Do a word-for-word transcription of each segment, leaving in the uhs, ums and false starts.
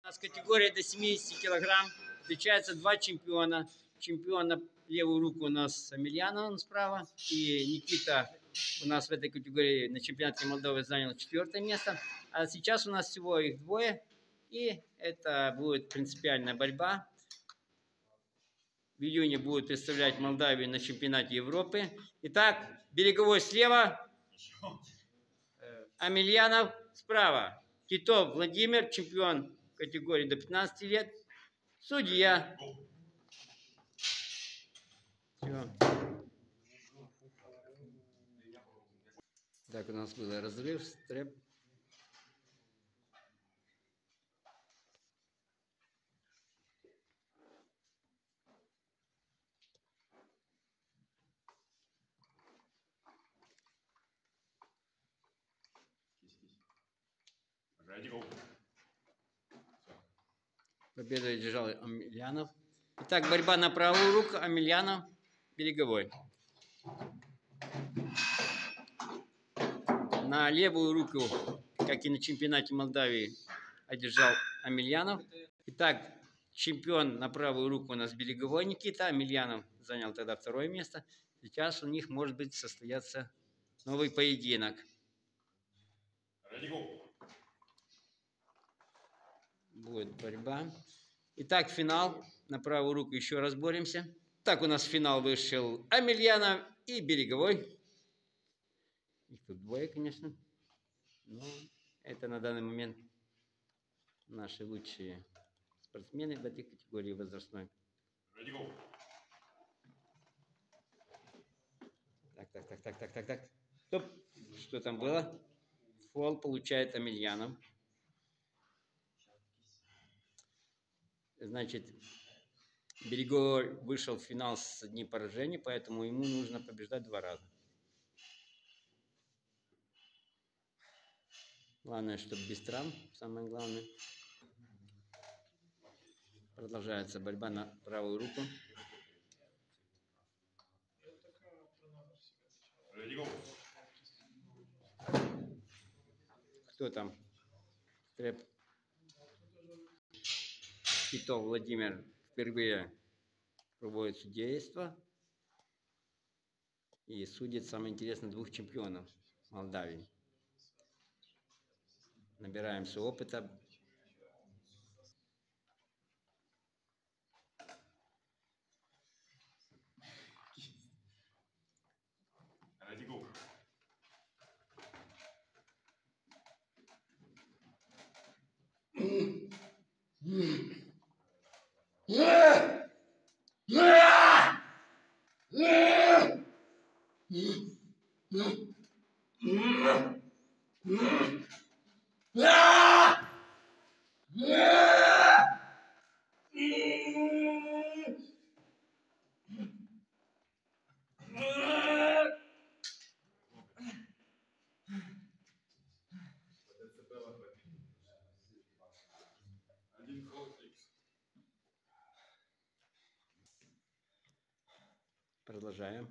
У нас категория до семидесяти килограмм. Встречаются два чемпиона. Чемпион на левую руку у нас Амельянов, он справа. И Никита у нас в этой категории на чемпионате Молдовы занял четвертое место. А сейчас у нас всего их двое. И это будет принципиальная борьба. В июне будут представлять Молдавию на чемпионате Европы. Итак, Береговой слева, Амельянов справа. Титов Владимир, чемпион категории до пятнадцати лет. Судья. Все. Так, у нас был разрыв, стрэп. Победу одержал Амельянов. Итак, борьба на правую руку. Амельянов, Береговой. На левую руку, как и на чемпионате Молдавии, одержал Амельянов. Итак, чемпион на правую руку у нас Береговой Никита. Амельянов занял тогда второе место. Сейчас у них может быть состояться новый поединок. Будет борьба. Итак, финал. На правую руку еще раз боремся. Так, у нас в финал вышел Амельянов и Береговой. Их тут двое, конечно. Но это на данный момент наши лучшие спортсмены в этой категории возрастной. Так, так, так, так, так, так, так. Стоп. Что там было? Фол получает Амельянов. Значит, Береговой вышел в финал с одним поражением, поэтому ему нужно побеждать два раза. Главное, чтобы без травм, самое главное. Продолжается борьба на правую руку. Кто там? Трэп. Титов Владимир впервые проводит судейство и судит, самое интересное, двух чемпионов Молдавии. Набираемся опыта. Продолжаем.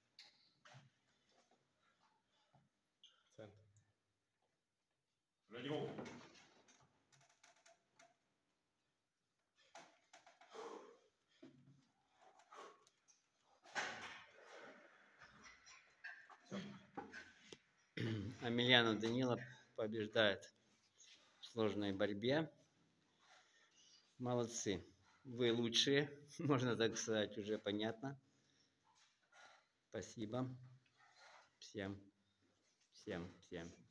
Амельянов Данила побеждает в сложной борьбе. Молодцы. Вы лучшие, можно так сказать, уже понятно. Спасибо. Всем, всем, всем.